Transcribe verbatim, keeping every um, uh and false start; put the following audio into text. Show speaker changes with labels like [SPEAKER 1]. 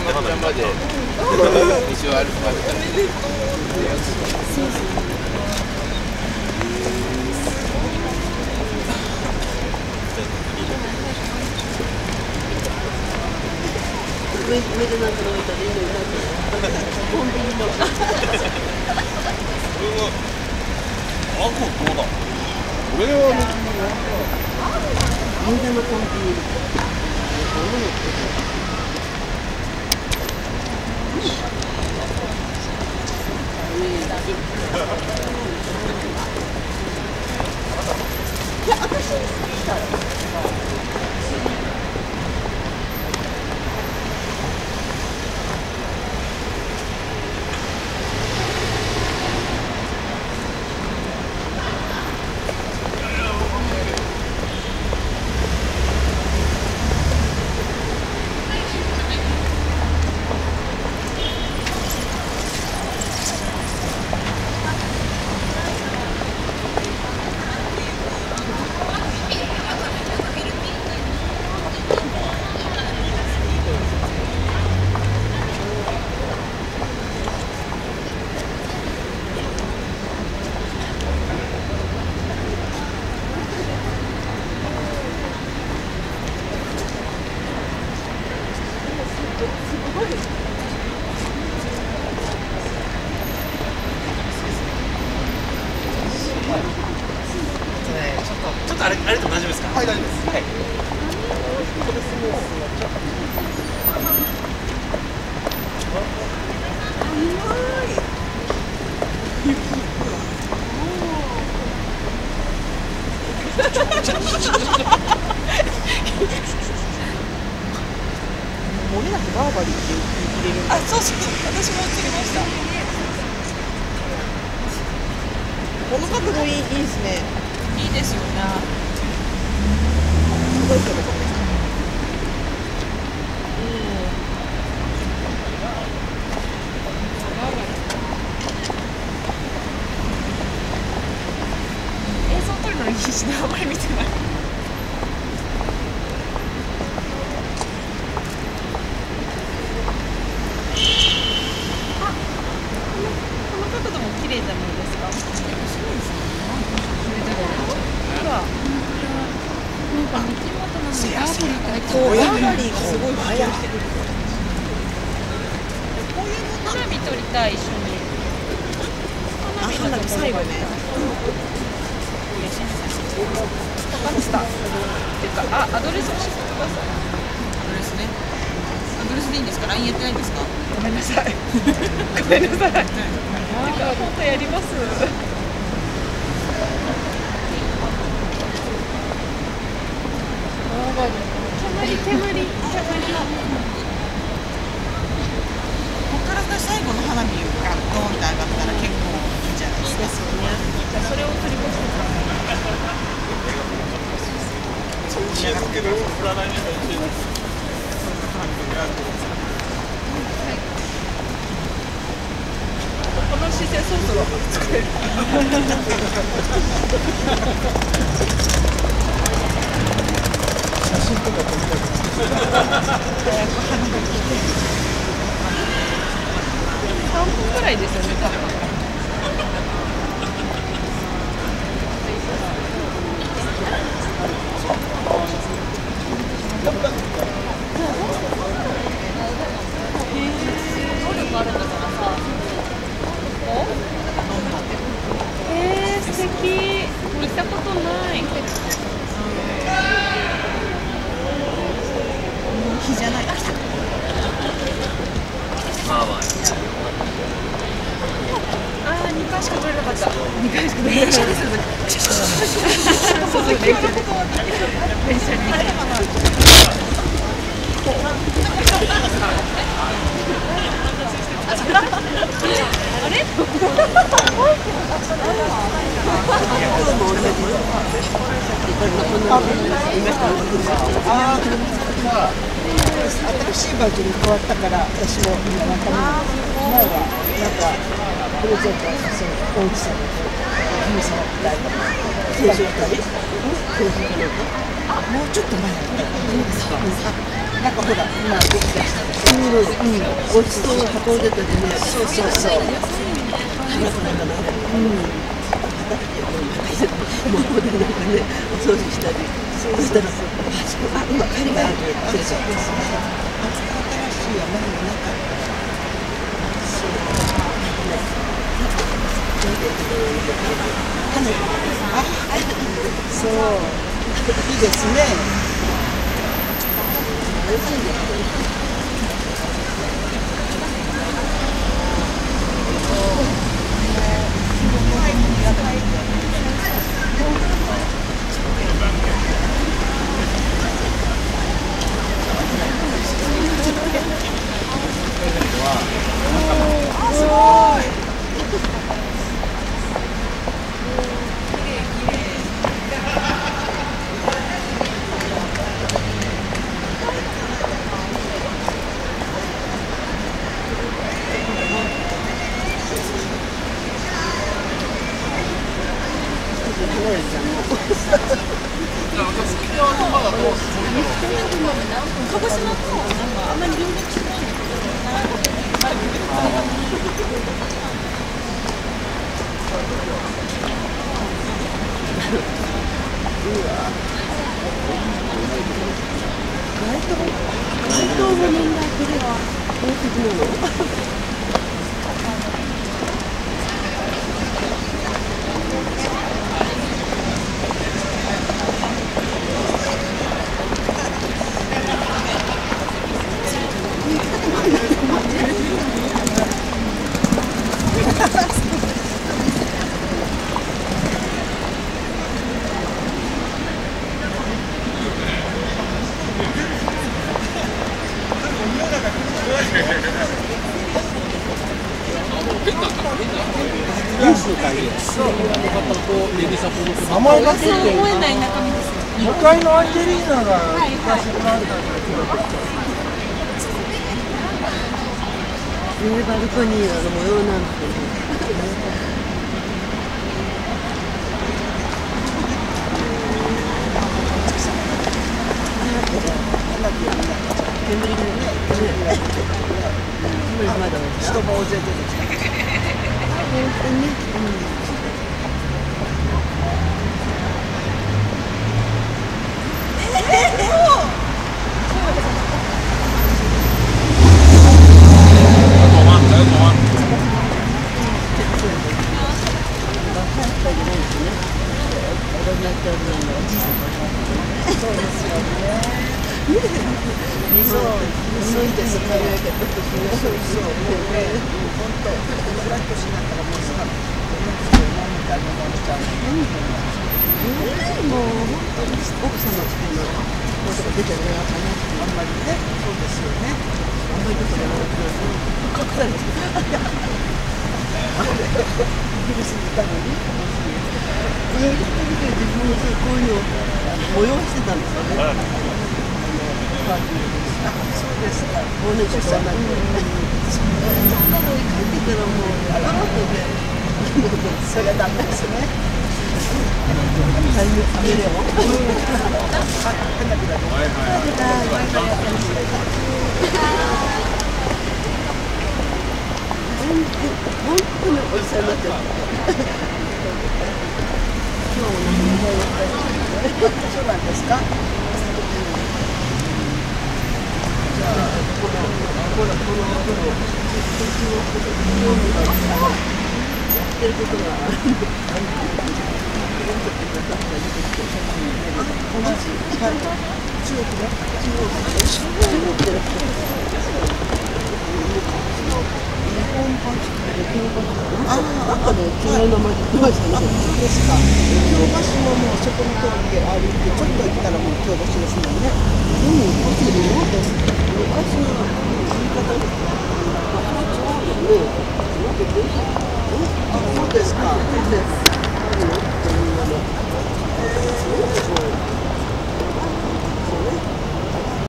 [SPEAKER 1] まで道を歩くまでから
[SPEAKER 2] 上でなんか飲めたらいいのになってコンビニの
[SPEAKER 3] あ、こうどうだ。
[SPEAKER 1] これは
[SPEAKER 2] 銀座のコンビニいや、私
[SPEAKER 3] ちょっとあれ、あれでも大丈夫ですか。はい、大丈夫です。はい。
[SPEAKER 2] 漏れなくバーバリーって言い切れる。
[SPEAKER 4] あ、そうそう、私も釣りました。
[SPEAKER 2] この角度いい、いいですね。
[SPEAKER 4] いいですよね。
[SPEAKER 2] すごいけどこれ。
[SPEAKER 4] 映像撮るのに必死であんまり見てない。この角度も綺麗じゃないですか。ほら。なんか道元なのにバーバリーって入ってる。
[SPEAKER 2] バーバリーがすごい普及してくる。
[SPEAKER 4] 花火撮りたい一緒に。
[SPEAKER 2] あ、花火最後ね。
[SPEAKER 4] 高橋さん。っていうか、あ、アドレス教えてください。アドレスね。アドレスでいいんですか。ライン やってないんですか。ごめんなさい。ごめんなさい。てか、本当やります。煙、煙、煙。ここから最後の花火がドーンって上がったら結構いいんじゃないですか。ですよね。じゃあそれを取り越してください。
[SPEAKER 3] 気をつけて振らないでほしいです。
[SPEAKER 4] この姿勢そろそろ作れる。
[SPEAKER 2] 写真とか撮りたいです。
[SPEAKER 4] さんぷんぐらいですよね、多分。えー、素敵。行ったことない。日じゃない。あ、来た。あー、にかいしか取れなかった。にかいしか取れなかった。そうそう、電車で。電車に。あれ？
[SPEAKER 2] 新しいバージョンに変わったから、私も今わかんない。前はなんかプレゼントはその大きさの神様みたいな定食会、定食会。あ、もうちょっと前だね。そうですか。 なんかほら、今できた人でしょ。うん、ごちそうを運んでたりね。そうそうそう。花子なんかな、うん。もうここでなんかね、お掃除したり。そしたら、あ、今カリがある。そうそう。新しい山の中。そう。そう。いいですね。美味しいです。すごい。鹿児島となんかあんまり両立してないんですけど、街灯、街灯もみんなこれは大きなの。
[SPEAKER 1] 名前が出てる。向かいのアンジェリーナが昔のあったんだけど。
[SPEAKER 2] バルコニーの模様なんて。煙がね、まだ人も大勢出てきた。本当に。そうですよね。そういいですね。そうそう。もうね、本当フラッとしながらもうさ、何か飲まれちゃう。もう本当に奥様っていうのはこういうとこ出てるのかなってあんまりね。そうですよね。あんまりどこでも隠されてる。イギリスにいたのに。えー、自分もこういうのを催してたんですよね。あ、そうですか。もうね、ちょっとそんなの帰ってきたらもうあららとね、それはダメですね。タイムカメレオン。変なくだり。本当におじさんになっちゃった。今日もね、そうなんですか。このこのこのこのやってることがある。中国ね、中国中国で日本橋ああ、なんかね、昨日の名前言ってましたね。そうですか。京橋ももうそこの通りで歩いてちょっと行ったらもう京橋ですもんね。でもホテルの昔の言い方ですか。あ、そうですか。そうです。